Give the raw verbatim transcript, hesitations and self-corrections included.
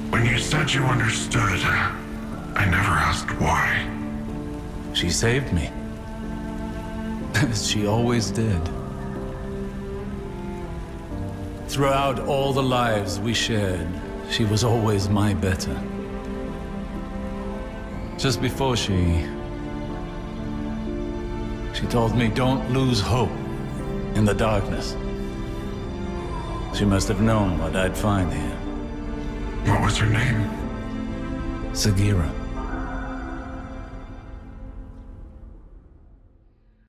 When you said you understood, I never asked why. She saved me. As she always did. Throughout all the lives we shared, she was always my better. Just before she... She told me, don't lose hope in the darkness. She must have known what I'd find here. What was her name? Sagira.